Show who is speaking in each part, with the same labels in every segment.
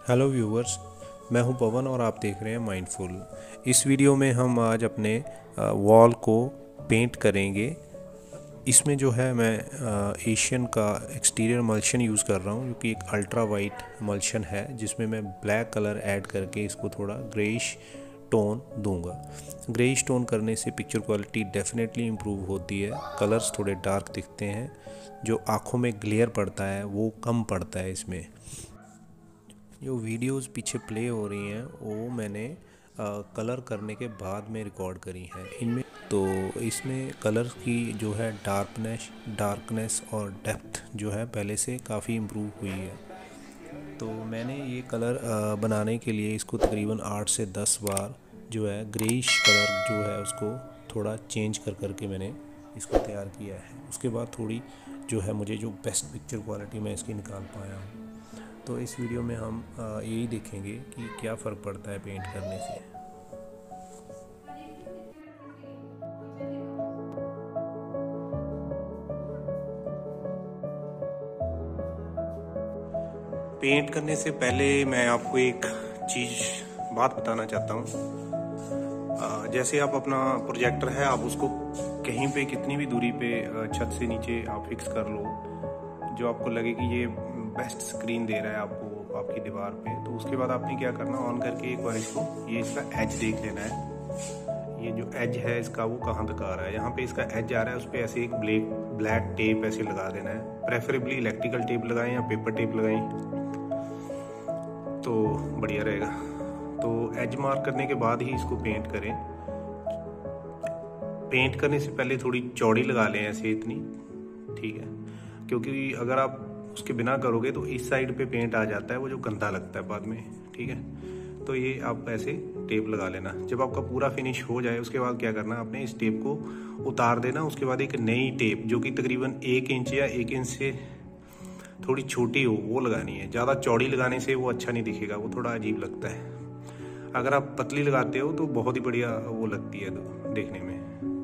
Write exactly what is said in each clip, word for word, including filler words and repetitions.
Speaker 1: Hello viewers, मैं हूं पवन और आप देख रहे हैं माइंडफुल। इस वीडियो में हम आज अपने वॉल को पेंट करेंगे। इसमें जो है मैं एशियन का एक्सटीरियर मल्शन यूज़ कर रहा हूं, जो कि एक अल्ट्रा वाइट मल्शन है, जिसमें मैं ब्लैक कलर ऐड करके इसको थोड़ा ग्रेइश टोन दूंगा। ग्रेइश टोन करने से पिक्चर क्वालिटी डेफिनेटली इम्प्रूव होती है। कलर्स थोड़े डार्क दिखते हैं, जो आँखों में ग्लेयर पड़ता है वो कम पड़ता है इसमें। जो वीडियोस पीछे प्ले हो रही हैं वो मैंने आ, कलर करने के बाद में रिकॉर्ड करी हैं। इनमें तो इसमें कलर की जो है डार्कनेस डार्कनेस और डेप्थ जो है पहले से काफ़ी इम्प्रूव हुई है। तो मैंने ये कलर आ, बनाने के लिए इसको तकरीबन आठ से दस बार जो है ग्रेइश कलर जो है उसको थोड़ा चेंज कर करके मैंने इसको तैयार किया है। उसके बाद थोड़ी जो है मुझे जो बेस्ट पिक्चर क्वालिटी मैं इसकी निकाल पाया हूँ। तो इस वीडियो में हम यही देखेंगे कि क्या फ़र्क पड़ता है पेंट करने से। पेंट करने से पहले मैं आपको एक चीज़ बात बताना चाहता हूँ। जैसे आप अपना प्रोजेक्टर है, आप उसको कहीं पे कितनी भी दूरी पे छत से नीचे आप फिक्स कर लो, जो आपको लगे कि ये बेस्ट स्क्रीन दे रहा है आपको आपकी दीवार पे, तो उसके बाद आपने क्या करना, ऑन करके एक बार इसको ये इसका एज देख लेना है। ये जो एज है इसका वो कहाँ तक आ रहा है। यहाँ पे इसका एज आ रहा है, उस पर ऐसे एक ब्लैक ब्लैक टेप ऐसे लगा देना है। प्रेफरेबली इलेक्ट्रिकल टेप लगाएं या पेपर टेप लगाएं तो बढ़िया रहेगा। तो एज मार्क करने के बाद ही इसको पेंट करें। पेंट करने से पहले थोड़ी चौड़ी लगा लें ऐसे इतनी, ठीक है, क्योंकि अगर आप उसके बिना करोगे तो इस साइड पे पेंट आ जाता है, वो जो गंदा लगता है बाद में, ठीक है। तो ये आप ऐसे टेप लगा लेना। जब आपका पूरा फिनिश हो जाए उसके बाद क्या करना, आपने इस टेप को उतार देना। उसके बाद एक नई टेप जो कि तकरीबन एक इंच या एक इंच से थोड़ी छोटी हो वो लगानी है। ज़्यादा चौड़ी लगाने से वो अच्छा नहीं दिखेगा, वो थोड़ा अजीब लगता है। अगर आप पतली लगाते हो तो बहुत ही बढ़िया वो लगती है तो देखने में।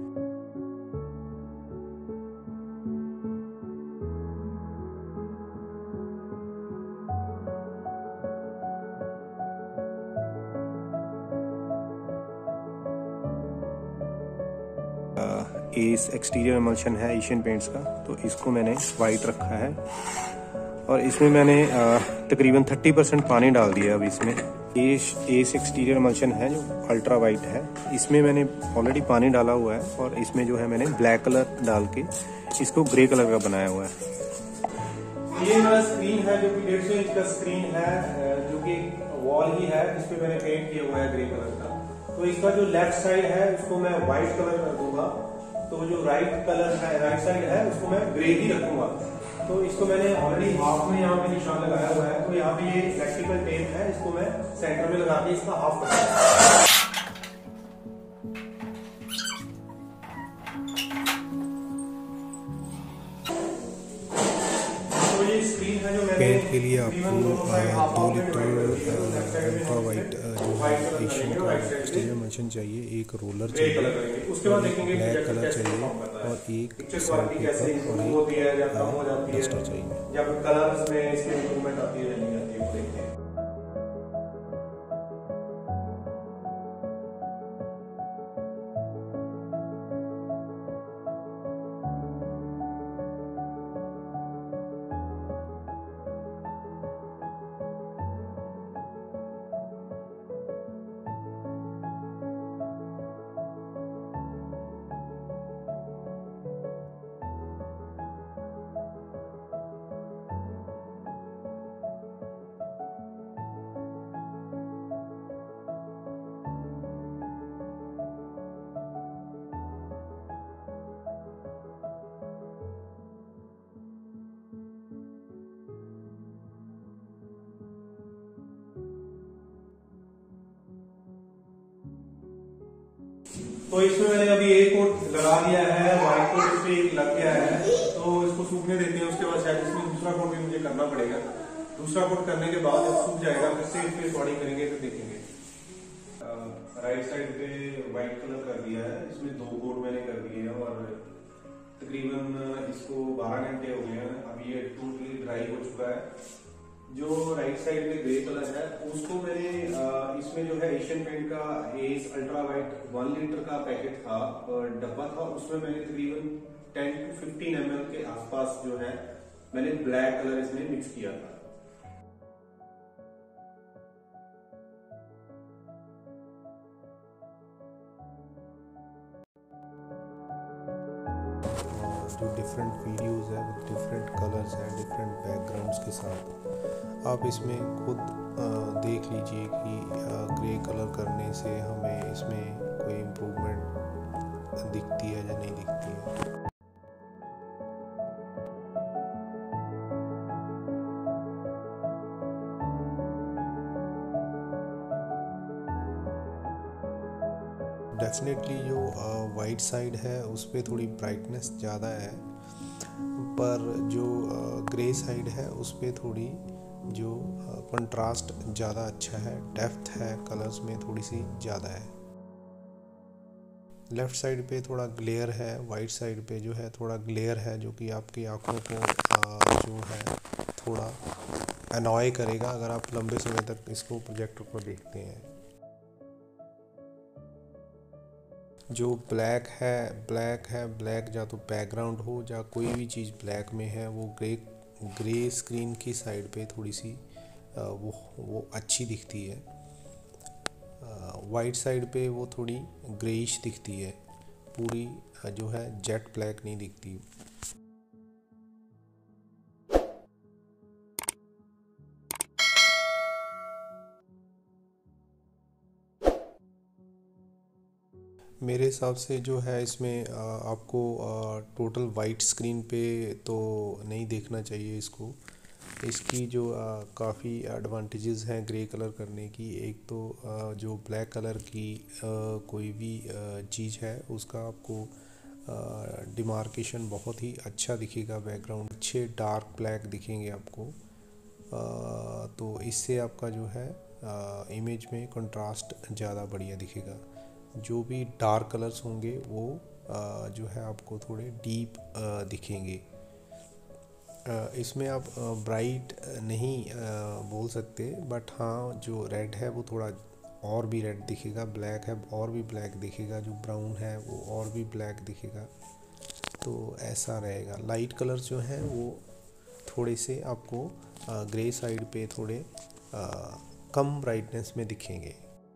Speaker 1: इस एक्सटीरियर एमल्शन है एशियन पेंट्स का, तो इसको मैंने वाइट रखा है और इसमें मैंने तकरीबन तीस परसेंट पानी डाल दिया। अब इसमें एस एस एक्सटीरियर एमल्शन है जो अल्ट्रा वाइट है, इसमें मैंने ऑलरेडी पानी डाला हुआ है और इसमें जो है मैंने ब्लैक कलर डाल के इसको ग्रे कलर का बनाया हुआ है। ये मेरा स्क्रीन है जो कि डेढ़ सौ इंच का स्क्रीन है, जो कि वॉल ही है जिसपे मैंने पेंट किया हुआ है ग्रे कलर का। तो इसका जो लेफ्ट साइड है उसको मैं व्हाइट कलर कर दूंगा, तो जो राइट कलर है राइट साइड है उसको मैं ग्रे ही रखूंगा। तो इसको मैंने ऑलरेडी हाफ में यहाँ पे निशान लगाया हुआ है। तो यहाँ पे ये इलेक्ट्रिकल टेप है, इसको मैं सेंटर में लगा के इसका हाफ करूंगा। तो ये स्क्रीन है जो मैंने पेंट के लिए आपको दो लीटर अल्ट्रा वाइट जो एशियन का एक्सटीरियर मल्शन चाहिए, एक रोलर चाहिए, उसके बाद देखेंगे ब्लैक कलर चाहिए और एक सैंड पेपर और एक डस्टर चाहिए। जब कलर्स में इसकी इंप्रूवमेंट आती है नहीं आती है वो देखते हैं। तो इसमें मैंने अभी एक कोट लगा दिया है, व्हाइट कोट इस पे एक लग गया है, तो इसको सूखने देते हैं। उसके बाद शायद इसमें दूसरा कोट भी मुझे करना पड़ेगा। दूसरा कोट करने के बाद जब सूख जाएगा फिर से इस पे रिकॉर्डिंग करेंगे तो देखेंगे। राइट साइड पे व्हाइट कलर कर दिया है, इसमें दो कोट मैंने कर दिए हैं और तकरीबन इसको बारह घंटे हो गए हैं। अब ये टोटली ड्राई हो चुका है। जो राइट साइड में ग्रे कलर है उसको मैंने अ, इसमें जो है एशियन पेंट का S ultra white one litre का पैकेट था और डब्बा था, उसमें मैंने तकरीबन ten to fifteen M L के आसपास जो है मैंने ब्लैक कलर इसमें मिक्स किया था। जो डिफरेंट वीडियोस है विद डिफरेंट कलर्स हैं, डिफरेंट बैकग्राउंड्स के साथ, आप इसमें खुद आ, देख लीजिए कि ग्रे कलर करने से हमें इसमें कोई इम्प्रूवमेंट दिखती है या नहीं दिखती है। डेफिनेटली जो वाइट साइड है उस पर थोड़ी ब्राइटनेस ज़्यादा है, पर जो ग्रे साइड है उस पर थोड़ी जो कंट्रास्ट ज़्यादा अच्छा है, डेप्थ है कलर्स में थोड़ी सी ज़्यादा है। लेफ़्ट साइड पे थोड़ा ग्लेयर है, वाइट साइड पे जो है थोड़ा ग्लेयर है, जो कि आपकी आँखों को जो है थोड़ा अनॉय करेगा अगर आप लंबे समय तक इसको प्रोजेक्टर को देखते हैं। जो ब्लैक है ब्लैक है ब्लैक या तो बैकग्राउंड हो या कोई भी चीज़ ब्लैक में है, वो ग्रे ग्रे स्क्रीन की साइड पे थोड़ी सी वो वो अच्छी दिखती है। वाइट साइड पे वो थोड़ी ग्रेइश दिखती है, पूरी जो है जेट ब्लैक नहीं दिखती। मेरे हिसाब से जो है इसमें आपको टोटल वाइट स्क्रीन पे तो नहीं देखना चाहिए इसको। इसकी जो काफ़ी एडवांटेजेस हैं ग्रे कलर करने की, एक तो आ, जो ब्लैक कलर की आ, कोई भी चीज़ है उसका आपको डिमार्केशन बहुत ही अच्छा दिखेगा, बैकग्राउंड अच्छे डार्क ब्लैक दिखेंगे आपको। आ, तो इससे आपका जो है इमेज में कंट्रास्ट ज़्यादा बढ़िया दिखेगा। जो भी डार्क कलर्स होंगे वो आ, जो है आपको थोड़े डीप आ, दिखेंगे। आ, इसमें आप ब्राइट नहीं आ, बोल सकते, बट हाँ जो रेड है वो थोड़ा और भी रेड दिखेगा, ब्लैक है और भी ब्लैक दिखेगा, जो ब्राउन है वो और भी ब्लैक दिखेगा। तो ऐसा रहेगा। लाइट कलर्स जो हैं वो थोड़े से आपको आ, ग्रे साइड पे थोड़े आ, कम ब्राइटनेस में दिखेंगे।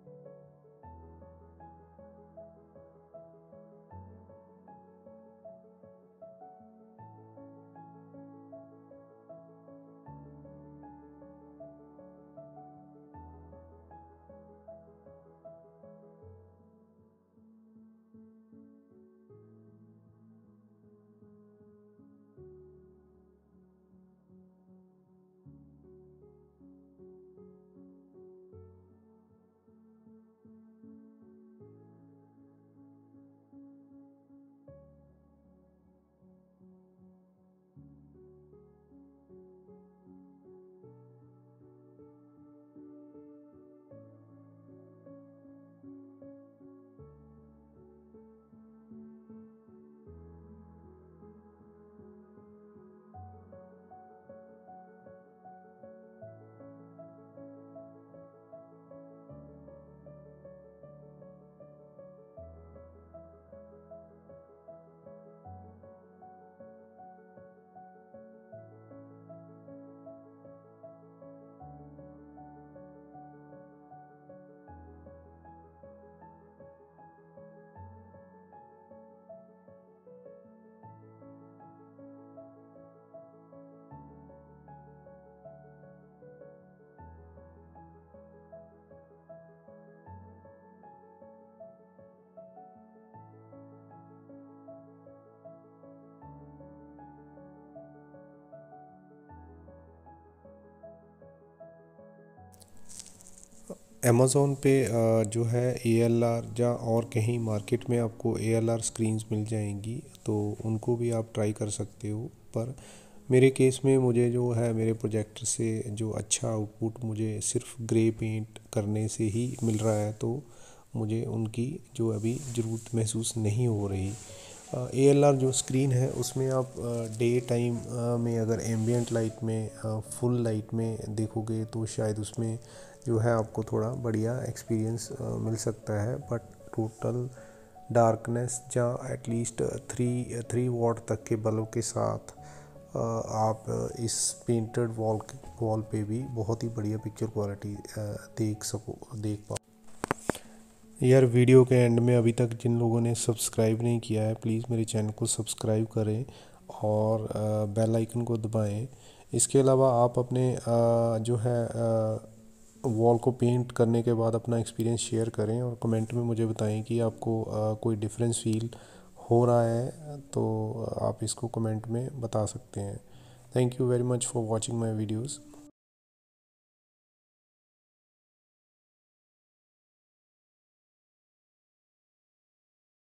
Speaker 1: अमेज़ोन पे जो है ए एल आर या और कहीं मार्केट में आपको ए एल आर स्क्रीन्स मिल जाएंगी, तो उनको भी आप ट्राई कर सकते हो। पर मेरे केस में मुझे जो है मेरे प्रोजेक्टर से जो अच्छा आउटपुट मुझे सिर्फ ग्रे पेंट करने से ही मिल रहा है, तो मुझे उनकी जो अभी ज़रूरत महसूस नहीं हो रही। ए एल आर जो स्क्रीन है उसमें आप डे टाइम में अगर एम्बियंट लाइट में फुल लाइट में देखोगे तो शायद उसमें जो है आपको थोड़ा बढ़िया एक्सपीरियंस मिल सकता है, बट टोटल डार्कनेस या एटलीस्ट थ्री थ्री वॉट तक के बल्ब के साथ आप इस पेंटेड वॉल वॉल पे भी बहुत ही बढ़िया पिक्चर क्वालिटी देख सको देख पाओ। यार वीडियो के एंड में अभी तक जिन लोगों ने सब्सक्राइब नहीं किया है प्लीज़ मेरे चैनल को सब्सक्राइब करें और बेल आइकन को दबाएं। इसके अलावा आप अपने जो है वॉल को पेंट करने के बाद अपना एक्सपीरियंस शेयर करें और कमेंट में मुझे बताएं कि आपको कोई डिफरेंस फील हो रहा है, तो आप इसको कमेंट में बता सकते हैं। Thank you very much for watching my videos.